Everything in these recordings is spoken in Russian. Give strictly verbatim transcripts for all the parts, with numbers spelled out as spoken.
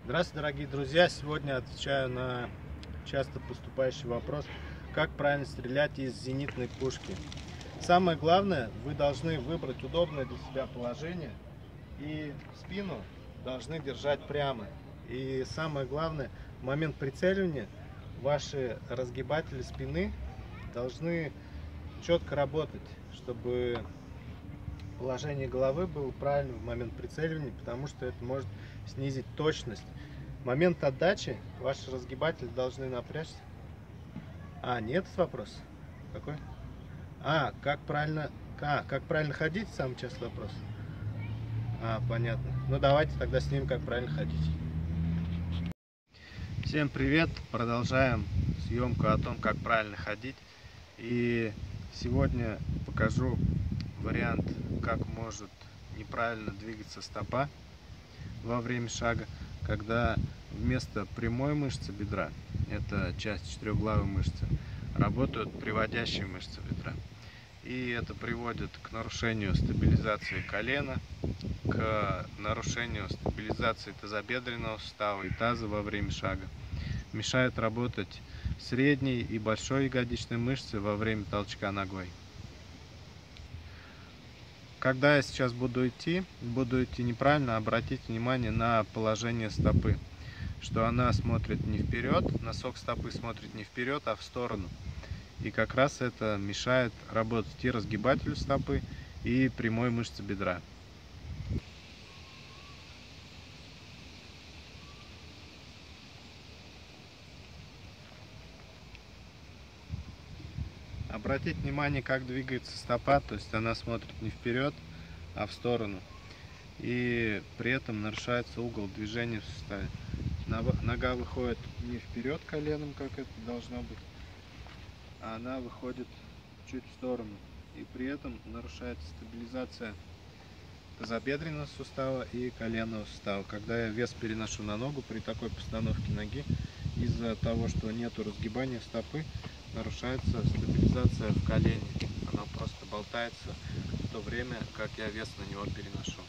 Здравствуйте, дорогие друзья! Сегодня отвечаю на часто поступающий вопрос, как правильно стрелять из зенитной пушки. Самое главное, вы должны выбрать удобное для себя положение и спину должны держать прямо. И самое главное, в момент прицеливания ваши разгибатели спины должны четко работать, чтобы положение головы было правильным в момент прицеливания, потому что это может снизить точность. В момент отдачи ваши разгибатели должны напрячься. А, нет вопрос? Какой? А, как правильно, а, как правильно ходить, самый частый вопрос. А, понятно. Ну давайте тогда снимем, как правильно ходить. Всем привет! Продолжаем съемку о том, как правильно ходить. И сегодня покажу вариант, как может неправильно двигаться стопа во время шага, когда вместо прямой мышцы бедра, это часть четырехглавой мышцы, работают приводящие мышцы бедра. И это приводит к нарушению стабилизации колена, к нарушению стабилизации тазобедренного сустава и таза во время шага. Мешает работать средней и большой ягодичной мышцы во время толчка ногой. Когда я сейчас буду идти, буду идти неправильно, обратите внимание на положение стопы, что она смотрит не вперед, носок стопы смотрит не вперед, а в сторону. И как раз это мешает работать и разгибателю стопы, и прямой мышце бедра. Обратите внимание, как двигается стопа, то есть она смотрит не вперед, а в сторону. И при этом нарушается угол движения в суставе. Нога выходит не вперед коленом, как это должно быть, а она выходит чуть в сторону. И при этом нарушается стабилизация тазобедренного сустава и коленного сустава. Когда я вес переношу на ногу, при такой постановке ноги, из-за того, что нету разгибания стопы, нарушается стабилизация в колене. Оно просто болтается в то время, как я вес на него переношу.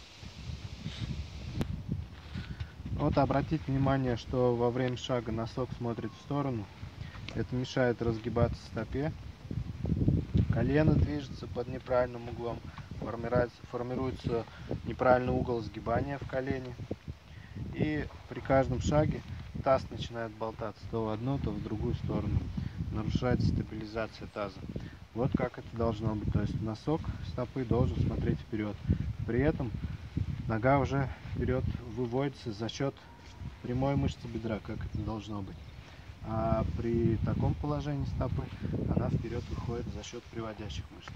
Вот обратите внимание, что во время шага носок смотрит в сторону. Это мешает разгибаться стопе. Колено движется под неправильным углом. Формируется, формируется неправильный угол сгибания в колене. И при каждом шаге таз начинает болтаться то в одну, то в другую сторону. Нарушается стабилизация таза. Вот как это должно быть. То есть носок стопы должен смотреть вперед. При этом нога уже вперед выводится за счет прямой мышцы бедра, как это должно быть. А при таком положении стопы она вперед выходит за счет приводящих мышц.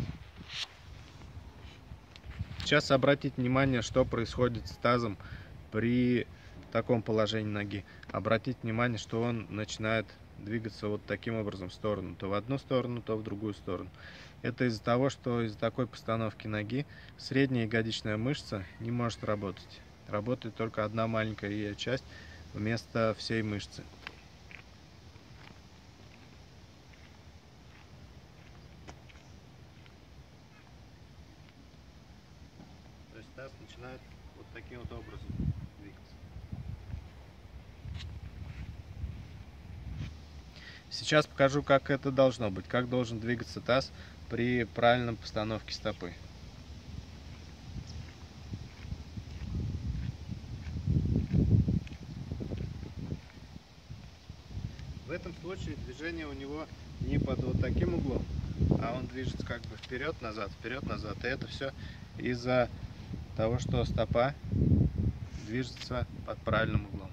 Сейчас обратите внимание, что происходит с тазом при таком положении ноги. Обратите внимание, что он начинает двигаться вот таким образом в сторону, то в одну сторону, то в другую сторону. Это из-за того, что из-за такой постановки ноги средняя ягодичная мышца не может работать. Работает только одна маленькая ее часть вместо всей мышцы. То есть таз начинает вот таким вот образом двигаться. Сейчас покажу, как это должно быть, как должен двигаться таз при правильном постановке стопы. В этом случае движение у него не под вот таким углом, а он движется как бы вперед-назад, вперед-назад. И это все из-за того, что стопа движется под правильным углом.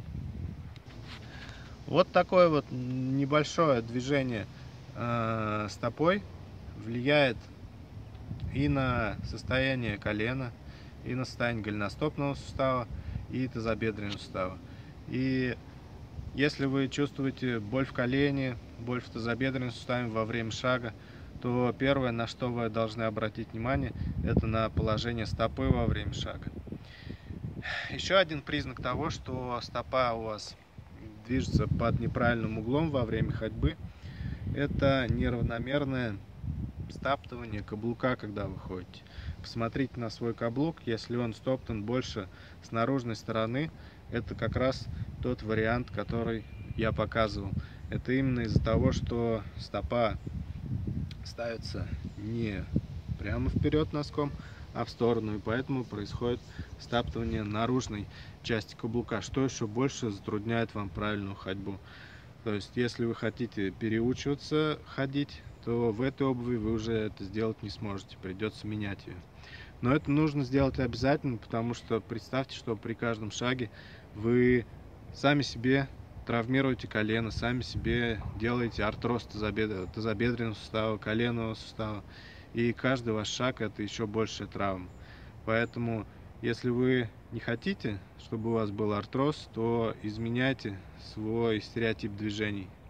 Вот такое вот небольшое движение э, стопой влияет и на состояние колена, и на состояние голеностопного сустава, и тазобедренного сустава. И если вы чувствуете боль в колене, боль в тазобедренном суставе во время шага, то первое, на что вы должны обратить внимание, это на положение стопы во время шага. Еще один признак того, что стопа у вас движется под неправильным углом во время ходьбы, это неравномерное стаптывание каблука, когда вы ходите. Посмотрите на свой каблук, если он стоптан больше с наружной стороны, это как раз тот вариант, который я показывал. Это именно из-за того, что стопа ставится не прямо вперед носком, а в сторону, и поэтому происходит стаптывание наружной части каблука, что еще больше затрудняет вам правильную ходьбу. То есть, если вы хотите переучиваться ходить, то в этой обуви вы уже это сделать не сможете, придется менять ее. Но это нужно сделать обязательно, потому что представьте, что при каждом шаге вы сами себе травмируете колено, сами себе делаете артроз тазобедренного сустава, коленного сустава. И каждый ваш шаг — это еще большая травма. Поэтому, если вы не хотите, чтобы у вас был артроз, то изменяйте свой стереотип движений.